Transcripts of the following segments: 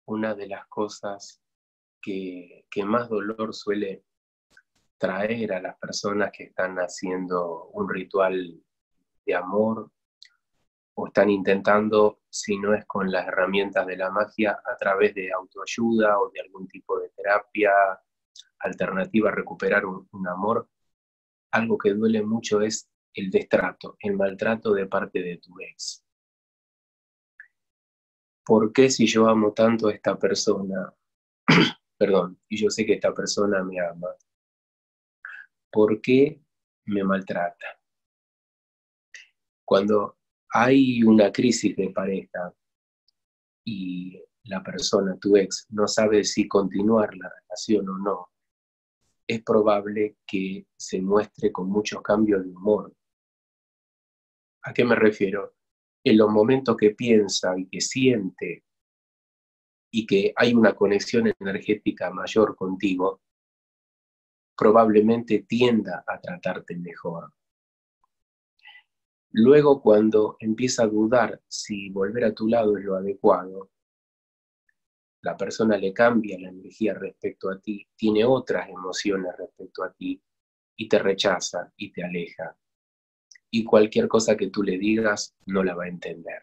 una de las cosas que más dolor suele traer a las personas que están haciendo un ritual de amor o están intentando, si no es con las herramientas de la magia, a través de autoayuda o de algún tipo de terapia alternativa a recuperar un amor, algo que duele mucho es el destrato, el maltrato de parte de tu ex. ¿Por qué si yo amo tanto a esta persona, perdón, y yo sé que esta persona me ama, por qué me maltrata? Cuando hay una crisis de pareja y la persona, tu ex, no sabe si continuar la relación o no, es probable que se muestre con muchos cambios de humor. ¿A qué me refiero? En los momentos que piensa y que siente y que hay una conexión energética mayor contigo, probablemente tienda a tratarte mejor. Luego, cuando empieza a dudar si volver a tu lado es lo adecuado, la persona le cambia la energía respecto a ti, tiene otras emociones respecto a ti y te rechaza y te aleja. Y cualquier cosa que tú le digas no la va a entender.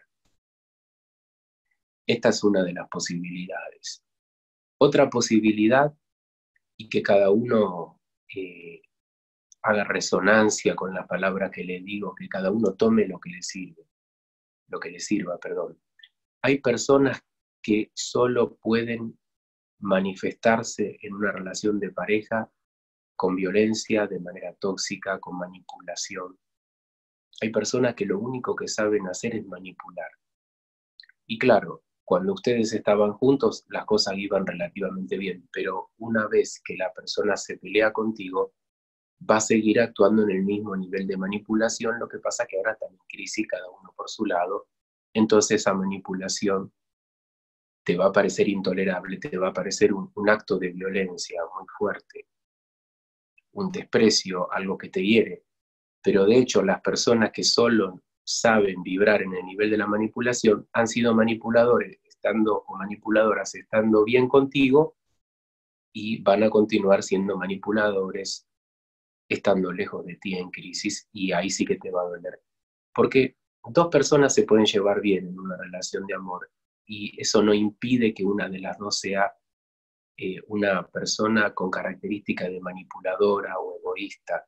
Esta es una de las posibilidades. Otra posibilidad, y que cada uno haga resonancia con la palabra que le digo, que cada uno tome lo que le sirva, perdón. Hay personas que solo pueden manifestarse en una relación de pareja con violencia, de manera tóxica, con manipulación. Hay personas que lo único que saben hacer es manipular. Y claro, cuando ustedes estaban juntos, las cosas iban relativamente bien, pero una vez que la persona se pelea contigo, va a seguir actuando en el mismo nivel de manipulación, lo que pasa que ahora están en crisis cada uno por su lado, entonces esa manipulación te va a parecer intolerable, te va a parecer un acto de violencia muy fuerte, un desprecio, algo que te hiere. Pero de hecho las personas que solo saben vibrar en el nivel de la manipulación han sido manipuladores o manipuladoras estando bien contigo y van a continuar siendo manipuladores estando lejos de ti en crisis, y ahí sí que te va a doler. Porque dos personas se pueden llevar bien en una relación de amor y eso no impide que una de las dos sea una persona con características de manipuladora o egoísta.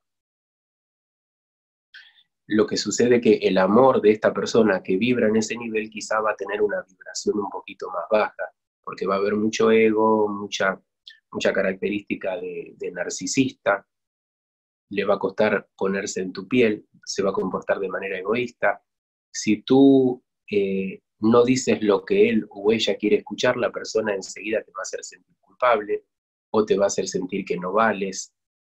Lo que sucede es que el amor de esta persona que vibra en ese nivel quizá va a tener una vibración un poquito más baja, porque va a haber mucho ego, mucha característica de narcisista, le va a costar ponerse en tu piel, se va a comportar de manera egoísta. Si tú no dices lo que él o ella quiere escuchar, la persona enseguida te va a hacer sentir culpable, o te va a hacer sentir que no vales,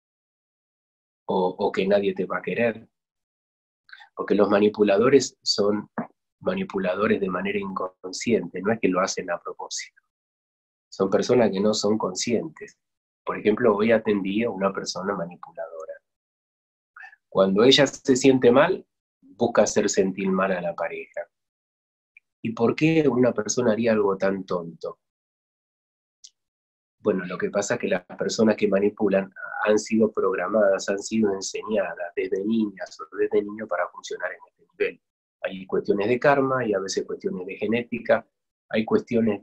o que nadie te va a querer. Porque los manipuladores son manipuladores de manera inconsciente, no es que lo hacen a propósito. Son personas que no son conscientes. Por ejemplo, hoy atendí a una persona manipuladora. Cuando ella se siente mal, busca hacer sentir mal a la pareja. ¿Y por qué una persona haría algo tan tonto? Bueno, lo que pasa es que las personas que manipulan han sido programadas, han sido enseñadas desde niñas o desde niños para funcionar en este nivel. Hay cuestiones de karma y a veces cuestiones de genética, hay cuestiones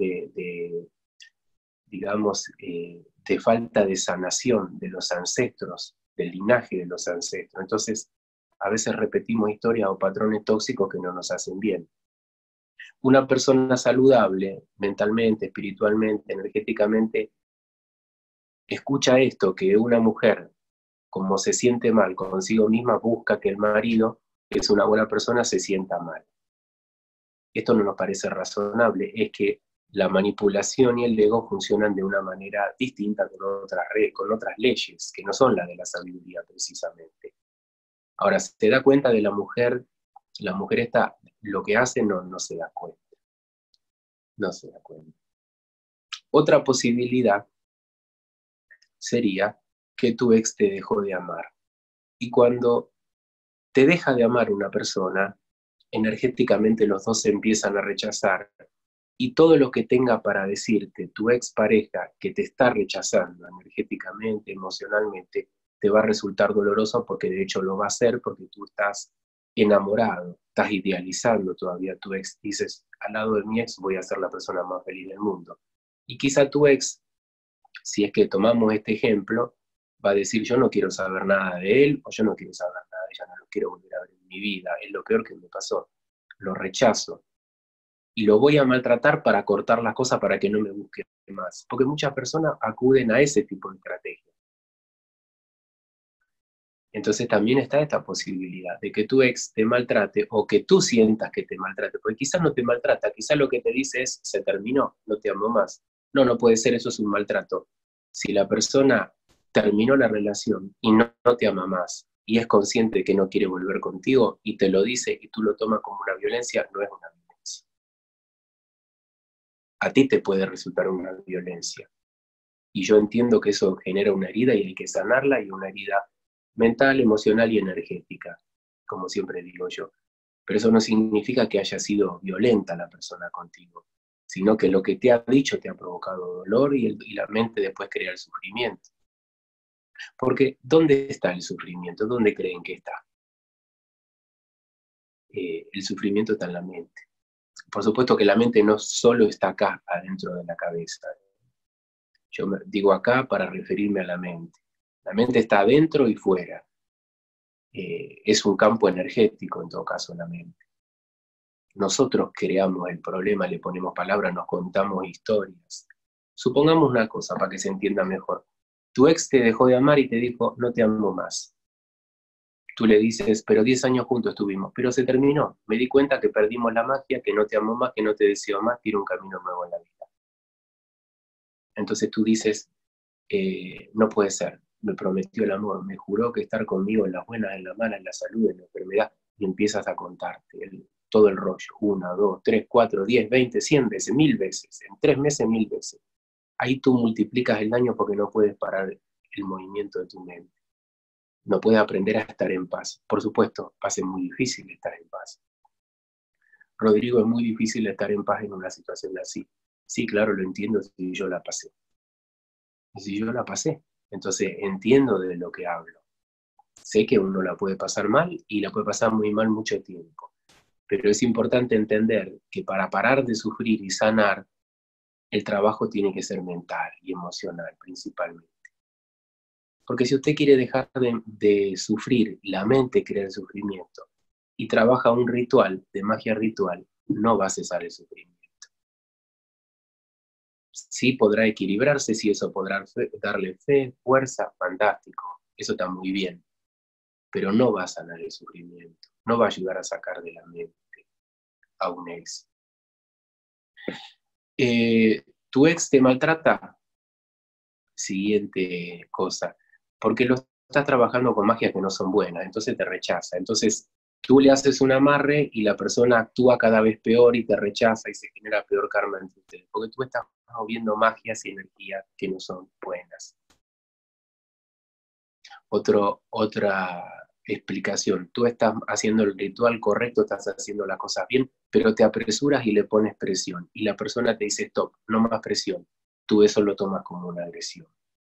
digamos, de falta de sanación de los ancestros, del linaje de los ancestros. Entonces, a veces repetimos historias o patrones tóxicos que no nos hacen bien. Una persona saludable, mentalmente, espiritualmente, energéticamente, escucha esto, que una mujer, como se siente mal consigo misma, busca que el marido, que es una buena persona, se sienta mal. Esto no nos parece razonable, es que la manipulación y el ego funcionan de una manera distinta con otras leyes, que no son las de la sabiduría precisamente. Ahora, se da cuenta de la mujer esta, lo que hace no se da cuenta. No se da cuenta. Otra posibilidad sería que tu ex te dejó de amar. Y cuando te deja de amar una persona, energéticamente los dos se empiezan a rechazar y todo lo que tenga para decirte tu expareja que te está rechazando energéticamente, emocionalmente, te va a resultar doloroso porque de hecho lo va a hacer porque tú estás enamorado, estás idealizando todavía a tu ex. Dices, al lado de mi ex voy a ser la persona más feliz del mundo. Y quizá tu ex, si es que tomamos este ejemplo, va a decir, yo no quiero saber nada de él, o yo no quiero saber nada de ella, no lo quiero volver a ver en mi vida, es lo peor que me pasó, lo rechazo. Y lo voy a maltratar para cortar las cosas para que no me busque más. Porque muchas personas acuden a ese tipo de estrategia. Entonces también está esta posibilidad de que tu ex te maltrate o que tú sientas que te maltrate, porque quizás no te maltrata, quizás lo que te dice es, se terminó, no te amo más. No, no puede ser, eso es un maltrato. Si la persona terminó la relación y no te ama más y es consciente de que no quiere volver contigo y te lo dice y tú lo tomas como una violencia, no es una violencia. A ti te puede resultar una violencia. Y yo entiendo que eso genera una herida y hay que sanarla, y una herida mental, emocional y energética, como siempre digo yo. Pero eso no significa que haya sido violenta la persona contigo, sino que lo que te ha dicho te ha provocado dolor y la mente después crea el sufrimiento. Porque ¿dónde está el sufrimiento? ¿Dónde creen que está? El sufrimiento está en la mente. Por supuesto que la mente no solo está acá, adentro de la cabeza. Yo digo acá para referirme a la mente. La mente está adentro y fuera. Es un campo energético, en todo caso, la mente. Nosotros creamos el problema, le ponemos palabras, nos contamos historias. Supongamos una cosa para que se entienda mejor. Tu ex te dejó de amar y te dijo, no te amo más. Tú le dices, pero 10 años juntos estuvimos, pero se terminó. Me di cuenta que perdimos la magia, que no te amo más, que no te deseo más, quiero un camino nuevo en la vida. Entonces tú dices, no puede ser, me prometió el amor, me juró que estar conmigo en las buenas, en las malas, en la salud, en la enfermedad, y empiezas a contarte todo el rollo, 1, 2, 3, 4, 10, 20, 100 veces, 1000 veces, en 3 meses 1000 veces. Ahí tú multiplicas el daño porque no puedes parar el movimiento de tu mente. No puedes aprender a estar en paz. Por supuesto, va a ser muy difícil estar en paz. Rodrigo, es muy difícil estar en paz en una situación así. Sí, claro, lo entiendo si yo la pasé. Y si yo la pasé, entonces entiendo de lo que hablo. Sé que uno la puede pasar mal y la puede pasar muy mal mucho tiempo. Pero es importante entender que para parar de sufrir y sanar, el trabajo tiene que ser mental y emocional principalmente. Porque si usted quiere dejar de sufrir, la mente crea el sufrimiento, y trabaja un ritual de magia ritual, no va a cesar el sufrimiento. Sí podrá equilibrarse, sí eso podrá darle fe, fuerza, fantástico, eso está muy bien, pero no va a sanar el sufrimiento, no va a ayudar a sacar de la mente a un ex. ¿Tu ex te maltrata? Siguiente cosa, porque lo estás trabajando con magias que no son buenas, entonces te rechaza. Entonces tú le haces un amarre y la persona actúa cada vez peor y te rechaza y se genera peor karma entre ustedes, porque tú estás moviendo magias y energías que no son buenas. Otra explicación, tú estás haciendo el ritual correcto, estás haciendo las cosas bien, pero te apresuras y le pones presión, y la persona te dice, stop, no más presión. Tú eso lo tomas como una agresión.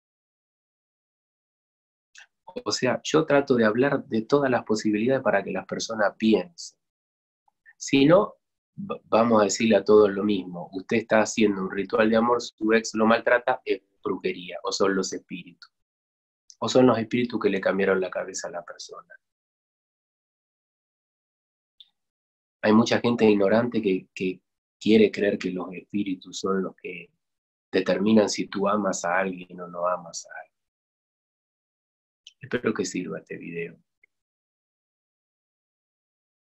O sea, yo trato de hablar de todas las posibilidades para que las personas piensen. Si no, vamos a decirle a todos lo mismo. Usted está haciendo un ritual de amor, su ex lo maltrata, es brujería, o son los espíritus. O son los espíritus que le cambiaron la cabeza a la persona. Hay mucha gente ignorante que quiere creer que los espíritus son los que determinan si tú amas a alguien o no amas a alguien. Espero que sirva este video.